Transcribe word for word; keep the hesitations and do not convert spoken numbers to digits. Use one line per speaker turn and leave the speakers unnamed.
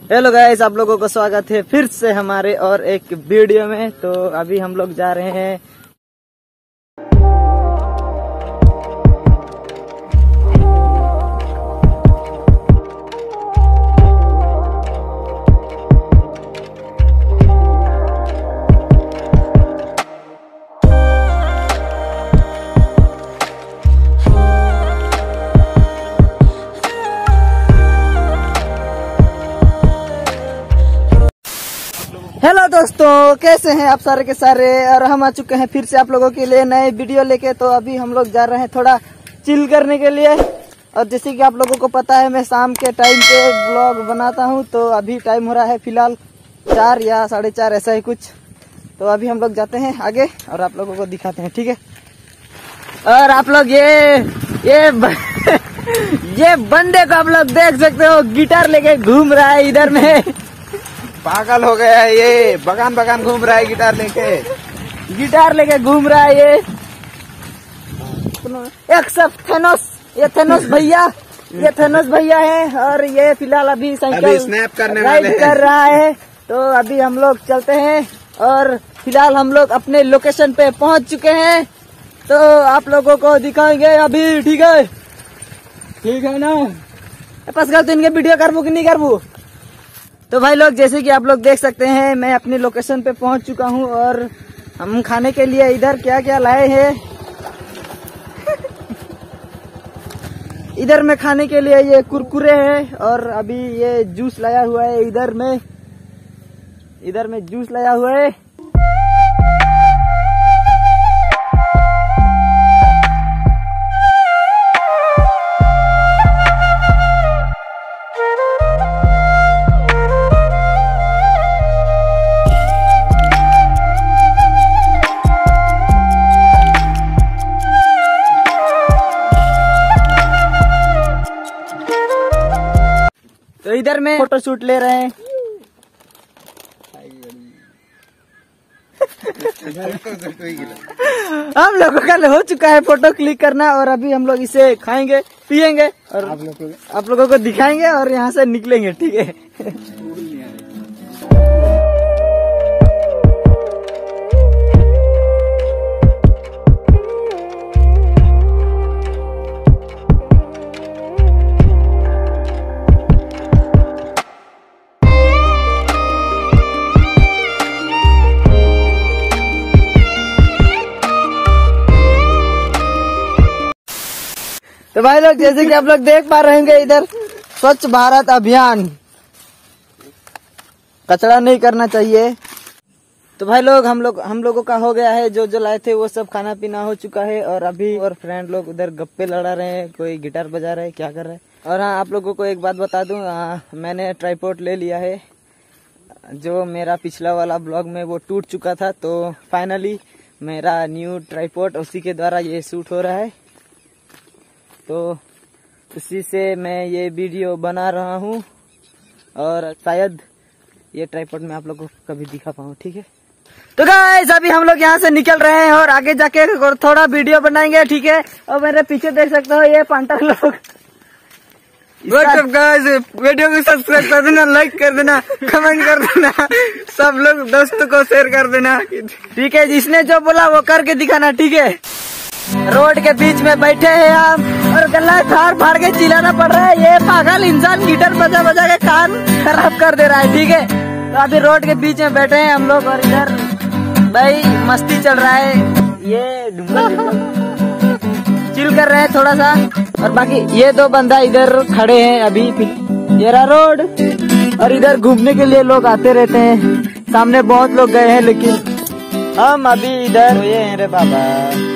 Hello guys, आप लोगों को स्वागत है फिर से हमारे और एक वीडियो में। तो अभी हम लोग जा रहे हैं हेलो दोस्तों, कैसे हैं आप सारे के सारे। और हम आ चुके हैं फिर से आप लोगों के लिए नए वीडियो लेके। तो अभी हम लोग जा रहे हैं थोड़ा चिल करने के लिए। और जैसे कि आप लोगों को पता है, मैं शाम के टाइम पे ब्लॉग बनाता हूं। तो अभी टाइम हो रहा है फिलहाल चार या साढ़े चार ऐसा ही कुछ। तो अभी हम लोग जाते हैं आगे और आप लोगों को दिखाते हैं, ठीक है। और आप लोग ये ये ब... ये बंदे को आप लोग देख सकते हो, गिटार लेके घूम रहा है इधर में।
पागल हो गया है ये, बगान बगान घूम रहा है गिटार लेके
गिटार लेके घूम रहा है ये। एक सब थेनोस, ये थेनोस भैया, ये थेनोस भैया है। और ये फिलहाल अभी साइकिल
स्नैप करने
राइड कर रहा है। तो अभी हम लोग चलते हैं और फिलहाल हम लोग अपने लोकेशन पे पहुंच चुके हैं। तो आप लोगों को दिखाएंगे अभी, ठीक है ठीक है ना। बस गलत इनके वीडियो करबू कि नहीं करबू। तो भाई लोग, जैसे कि आप लोग देख सकते हैं, मैं अपनी लोकेशन पे पहुंच चुका हूं। और हम खाने के लिए इधर क्या क्या लाए हैं इधर में खाने के लिए ये कुरकुरे है। और अभी ये जूस लाया हुआ है इधर में, इधर में जूस लाया हुआ है। तो इधर में फोटो शूट ले रहे हैं। हम लोगों का हो चुका है फोटो क्लिक करना। और अभी हम लोग इसे खाएंगे पिएंगे और आप लोगों को आप लोगों को दिखाएंगे और यहाँ से निकलेंगे, ठीक है। तो भाई लोग, जैसे कि आप लोग देख पा रहे होंगे, इधर स्वच्छ भारत अभियान, कचरा नहीं करना चाहिए। तो भाई लोग, हम लोग हम लोगों का हो गया है, जो जो लाए थे वो सब खाना पीना हो चुका है। और अभी और फ्रेंड लोग उधर गप्पे लड़ा रहे हैं, कोई गिटार बजा रहे हैं, क्या कर रहे हैं। और हाँ, आप लोगों को एक बात बता दूं, आ, मैंने ट्राइपॉड ले लिया है। जो मेरा पिछला वाला ब्लॉग में वो टूट चुका था, तो फाइनली मेरा न्यू ट्राइपॉड, उसी के द्वारा ये शूट हो रहा है। तो उसी से मैं ये वीडियो बना रहा हूँ। और शायद ये ट्राइपॉड में आप लोगों को कभी दिखा पाऊँ, ठीक है। तो गाइस, अभी हम लोग यहाँ से निकल रहे हैं और आगे जाके थोड़ा वीडियो बनाएंगे, ठीक है। और मेरे पीछे देख सकते हो ये पांटा लोग।
व्हाट्सएप गाइस, वीडियो को सब्सक्राइब कर देना, लाइक कर देना, कमेंट कर देना, सब लोग दोस्तों को शेयर कर देना,
ठीक है। जिसने जो बोला वो करके दिखाना, ठीक है। रोड के बीच में बैठे हैं हम और गला फाड़ फाड़ के चिल्लाना पड़ रहा है। ये पागल इंसान गिटार बजा बजा के कान खराब कर दे रहा है, ठीक है। तो अभी रोड के बीच में बैठे हैं हम लोग और इधर भाई मस्ती चल रहा है। ये चिल कर रहे हैं थोड़ा सा। और बाकी ये दो बंदा इधर खड़े हैं अभी, ये रहा रोड। और इधर घूमने के लिए लोग आते रहते हैं। सामने बहुत लोग गए हैं, लेकिन हम अभी इधर ये हैं रे बाबा।